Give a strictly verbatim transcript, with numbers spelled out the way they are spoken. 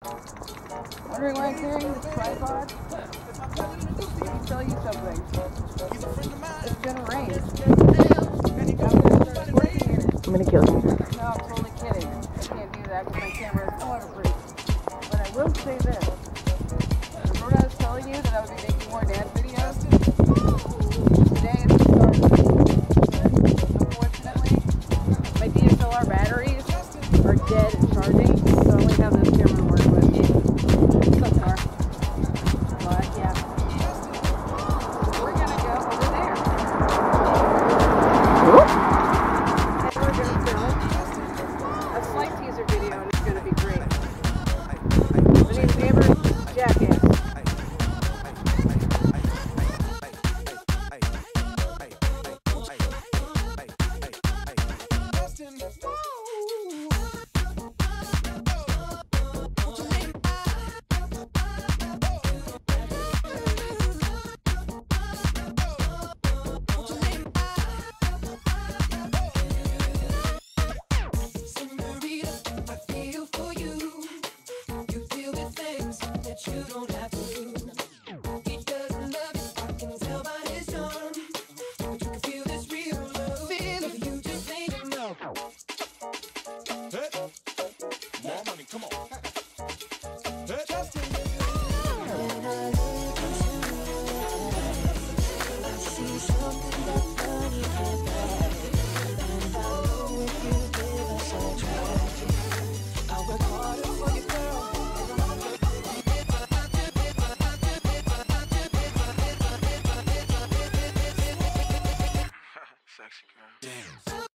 Wondering why I'm carrying this tripod? Let me tell you something. It's gonna rain. I'm gonna kill you. No, I'm totally kidding. I can't do that because my camera is waterproof. But I will say this. Remember when I was telling you that I would be making more dance videos? Today is the start. Unfortunately, my D S L R batteries are dead and charging, so I only have this camera to work with. So far. But yeah. We're gonna go over there. And we're gonna film a slight teaser video, and it's gonna be great. My name's Amber Jackass. Senorita, I feel for you. You feel the things that you don't have to do. He doesn't love you, I can tell by his tone. But you can feel this real love. Feel if you just ain't enough. Hey. More money, come on. Hey. Justin. I see something that money can't buy. And I know if you give us a try, I'll work harder for you, girl. Sexy girl. Damn.